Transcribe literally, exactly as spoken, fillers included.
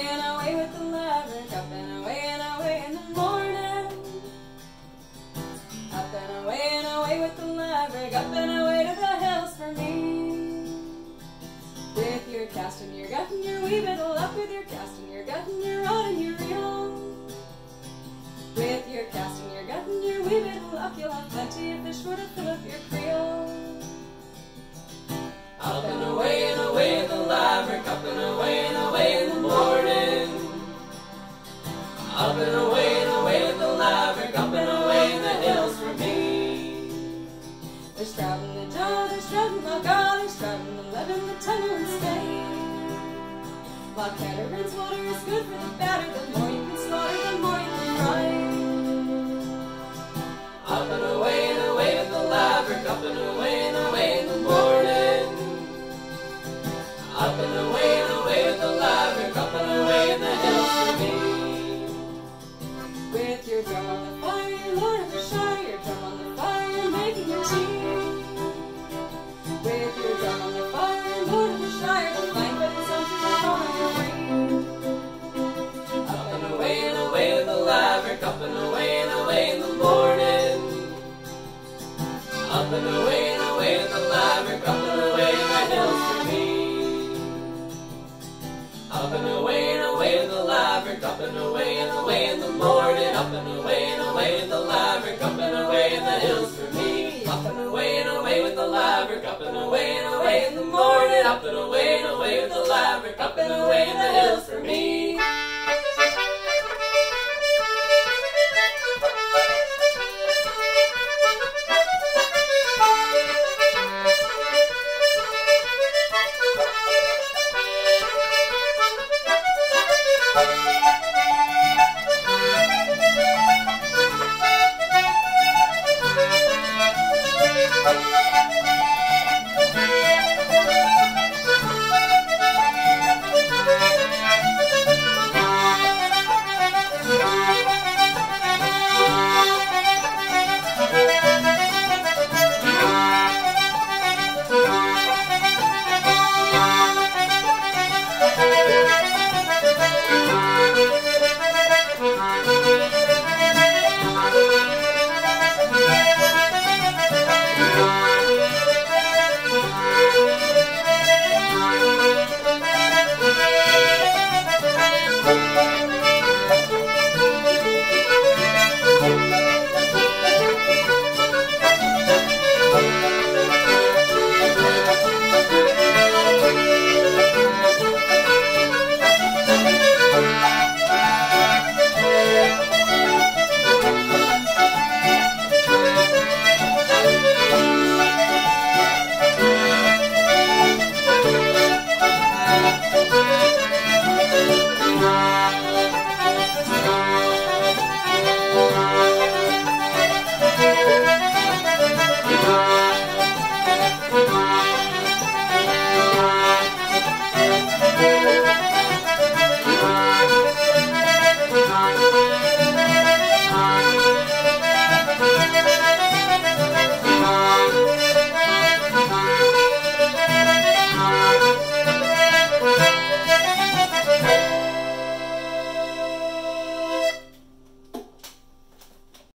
away and away with the laverick, up and away and away in the morning. Up and away and away with the laverick, up and away to the hills for me. With your cast and your gut and your wee biddle, up with your cast and your gut and your rod and your reel. With your cast and your gut and your wee biddle, up you'll have plenty of fish for to fill up your creel. Up and away and away in the laverick, up and away and away in the morning. Up and away and away with the laverick, up and away in the hills for me. They're strouting the jaw, they're strouting the gaw, they're strouting the leaven, the tunnel and stay. Loch Catterton's water is good for the batter, the more you can slaughter, the more you can fry. Up and away and away with the laverick, up and away and away in the morning. Up and away and away with the laverick, up and away in the hills for me. With your drum on the fire, your lord of the shire, your drum on the fire, making your tea. With your drum on the fire, your lord of the shire, the fine but it's on to the fire. Up and away and away with the laverick, up and away and away in the morning. Up and away and away with the laverick, up and away in the hills for me. Up and away and away with the laverick, up and away and away in the morning. Up and away and away with the laverick, up and away in the hills for me. Up and away and away with the laverick, up and away and away in the morning. Up and away and away with the laverick, up and away in the hills for me.